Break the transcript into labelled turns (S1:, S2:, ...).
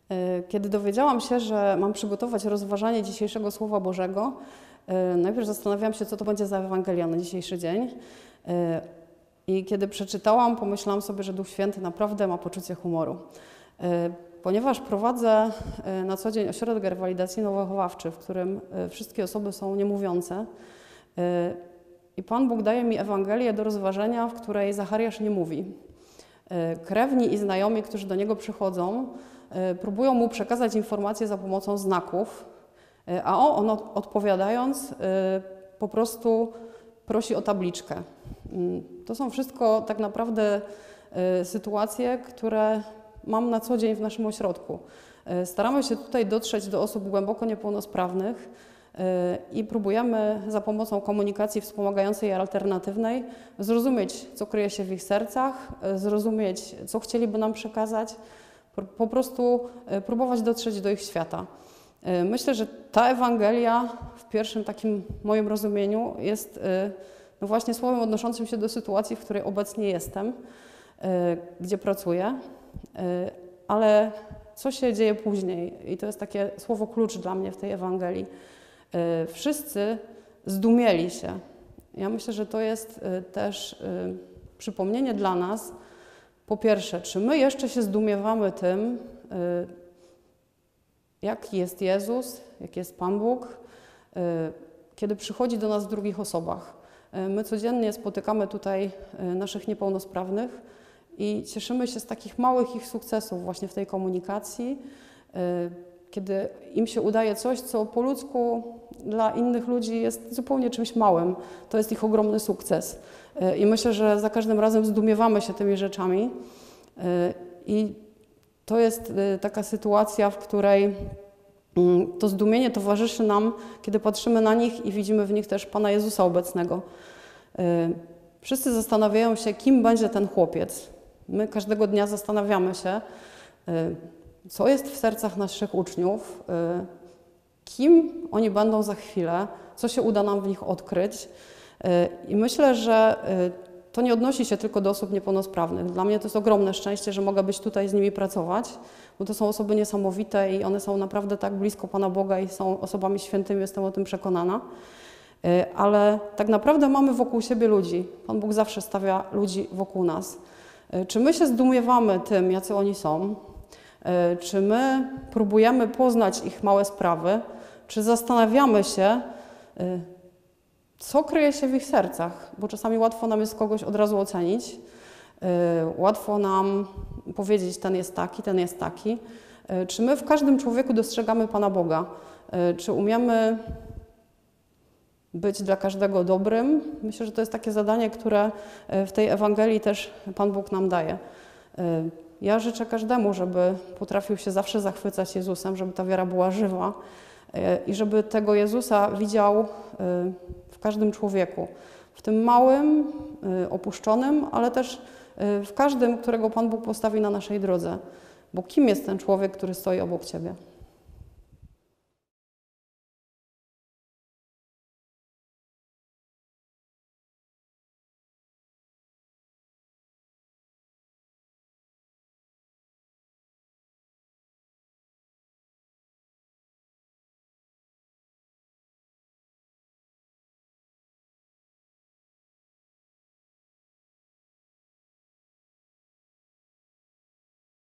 S1: Kiedy dowiedziałam się, że mam przygotować rozważanie dzisiejszego Słowa Bożego, najpierw zastanawiałam się, co to będzie za Ewangelia na dzisiejszy dzień. I kiedy przeczytałam, pomyślałam sobie, że Duch Święty naprawdę ma poczucie humoru. Ponieważ prowadzę na co dzień ośrodek rewalidacyjno-wychowawczy, w którym wszystkie osoby są niemówiące, i Pan Bóg daje mi Ewangelię do rozważenia, w której Zachariasz nie mówi. Krewni i znajomi, którzy do niego przychodzą, próbują mu przekazać informacje za pomocą znaków, a on odpowiadając po prostu prosi o tabliczkę. To są wszystko tak naprawdę sytuacje, które mam na co dzień w naszym ośrodku. Staramy się tutaj dotrzeć do osób głęboko niepełnosprawnych i próbujemy za pomocą komunikacji wspomagającej i alternatywnej zrozumieć, co kryje się w ich sercach, zrozumieć, co chcieliby nam przekazać, po prostu próbować dotrzeć do ich świata. Myślę, że ta Ewangelia w pierwszym takim moim rozumieniu jest no właśnie słowem odnoszącym się do sytuacji, w której obecnie jestem, gdzie pracuję, ale co się dzieje później? I to jest takie słowo klucz dla mnie w tej Ewangelii. Wszyscy zdumieli się. Ja myślę, że to jest też przypomnienie dla nas, po pierwsze, czy my jeszcze się zdumiewamy tym, jaki jest Jezus, jaki jest Pan Bóg, kiedy przychodzi do nas w drugich osobach. My codziennie spotykamy tutaj naszych niepełnosprawnych i cieszymy się z takich małych ich sukcesów właśnie w tej komunikacji, kiedy im się udaje coś, co po ludzku dla innych ludzi jest zupełnie czymś małym. To jest ich ogromny sukces. I myślę, że za każdym razem zdumiewamy się tymi rzeczami. I to jest taka sytuacja, w której to zdumienie towarzyszy nam, kiedy patrzymy na nich i widzimy w nich też Pana Jezusa obecnego. Wszyscy zastanawiają się, kim będzie ten chłopiec. My każdego dnia zastanawiamy się, co jest w sercach naszych uczniów, kim oni będą za chwilę, co się uda nam w nich odkryć. I myślę, że to nie odnosi się tylko do osób niepełnosprawnych. Dla mnie to jest ogromne szczęście, że mogę być tutaj z nimi pracować, bo to są osoby niesamowite i one są naprawdę tak blisko Pana Boga i są osobami świętymi, jestem o tym przekonana. Ale tak naprawdę mamy wokół siebie ludzi. Pan Bóg zawsze stawia ludzi wokół nas. Czy my się zdumiewamy tym, jacy oni są? Czy my próbujemy poznać ich małe sprawy? Czy zastanawiamy się, co kryje się w ich sercach? Bo czasami łatwo nam jest kogoś od razu ocenić. Łatwo nam powiedzieć, ten jest taki, ten jest taki. Czy my w każdym człowieku dostrzegamy Pana Boga? Czy umiemy być dla każdego dobrym? Myślę, że to jest takie zadanie, które w tej Ewangelii też Pan Bóg nam daje. Ja życzę każdemu, żeby potrafił się zawsze zachwycać Jezusem, żeby ta wiara była żywa i żeby tego Jezusa widział w każdym człowieku. W tym małym, opuszczonym, ale też w każdym, którego Pan Bóg postawi na naszej drodze. Bo kim jest ten człowiek, który stoi obok Ciebie?